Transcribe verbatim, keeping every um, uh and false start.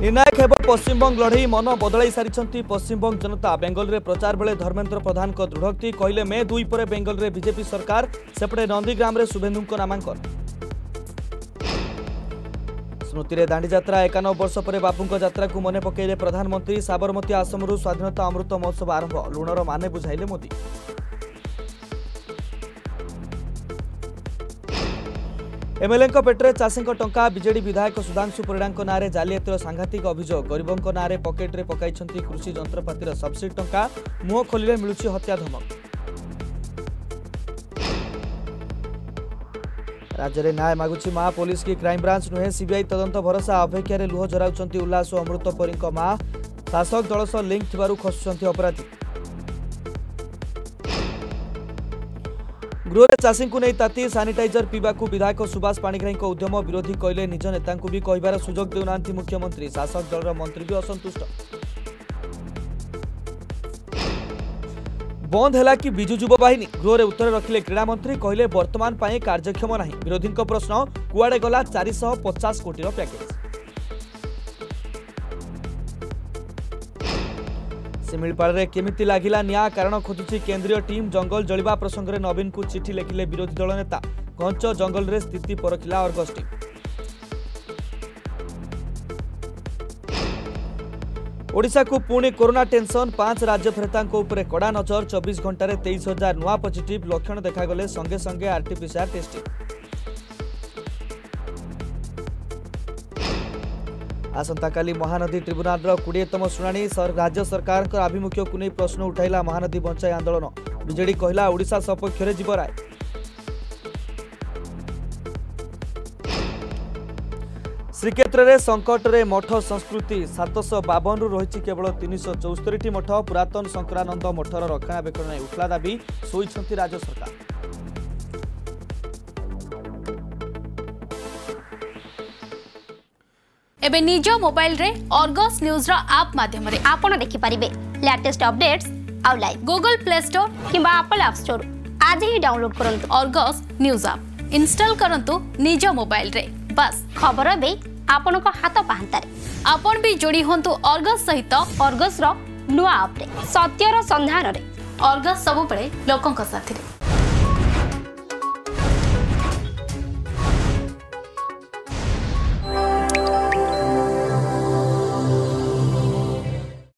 निर्णायक हेब पश्चिमबंग लड़ई मन बदल सारी पश्चिमबंग जनता। बेंगल में प्रचार बेले धर्मेन्द्र प्रधान दृढ़ोक्ति कहले मे दुई पर बेंगल में बीजेपी सरकार सेपटे नंदीग्राम में शुभेन्दु नामांकन। स्मृति में दांडी यात्रा एकानवे वर्ष पर बापू यात्रा को मन पकड़े प्रधानमंत्री। साबरमती आश्रम स्वाधीनता अमृत महोत्सव आरंभ। लुणर माने बुझाइले मोदी। एमएलए पेट्रे चाषी टंका। बीजेडी विधायक सुधांशु परिड़ा ना जालियातिर सांघातिक अभियोग। गरीबों ना पकेट्रे पकाई कृषि जंत्रपातिर सब्सिडी टंका। मुह खोलिले मिलुछि हत्या धमक। राज्य में न्याय मागुछि मां। पुलिस की क्राइमब्रांच नुहे सीबीआई तदंत भरोसा। अपेक्षार लुह जराउछंती उल्लास और अमृतपरी मां। शासक दल सह लिंक थिबारु खसुछंती अपराधी। गृह में चाषी को नहीं ताती। सानिटाइजर पीवा विधायक सुभाष पाणिग्राही उद्यम। विरोधी कहले निज नेता भी कहबार सुजोग देउना मुख्यमंत्री। शासक दल मंत्री भी असंतुष्ट। बंद है कि विजु युवा बाहिनी। गृह में उत्तर रखिले क्रीड़ा मंत्री। कहले वर्तमान पाए कार्यक्षम नहीं। विरोधी प्रश्न कुआड़े गला चार सौ पचास कोटी पैकेज। सिमिलपाड़े केमिति लागिला निया कारण खोजुची केंद्रीय टीम। जंगल जलिबा प्रसंग में नवीन को चिठी लिखिले विरोधी दल नेता। घंच जंगल रे स्थिति परखिला अर्गस टीम। ओडिशा को पुणी कोरोना टेंशन। पांच राज्य फेरता उपरे कड़ा नजर। चौबीस घंटे तेईस हजार नुआ पॉजिटिव लक्षण देखागले संगे संगे आरटीपीसीआर टेस्टिंग। आसंता काली महानदी ट्रिब्यूनाल कोड़ीतम शुणाणी। राज्य सरकार आभिमुख्य को नहीं प्रश्न उठाइला महानदी बंचाई आंदोलन। बीजेडी कहला ओडिशा सपक्ष में जीव राय। श्रीक्षेत्र में संकट रे मठ संस्कृति। सातश बावन रु रही केवल तीन सौ चौस्तरी मठ। पुरातन शंकरानंद मठर रक्षणाबेक्षण नहीं उठला दाबी शोइछंती राज्य सरकार। एबे निज मोबाइल रे अर्गस न्यूज रा ऐप माध्यम रे आपण देखि परिबे लेटेस्ट अपडेट्स आउ लाइव गूगल प्ले स्टोर किंबा एप्पल ऐप स्टोर आज ही डाउनलोड करंतु। अर्गस न्यूज ऐप इंस्टॉल करंतु निज मोबाइल रे। बस खबर बे आपण को हाथ पाहंतारे। आपण भी जोड़ी होंतु अर्गस सहित। अर्गस रो नुआ ऐप रे सत्यर संधान रे। अर्गस सब बळे लोकंक साथी रे।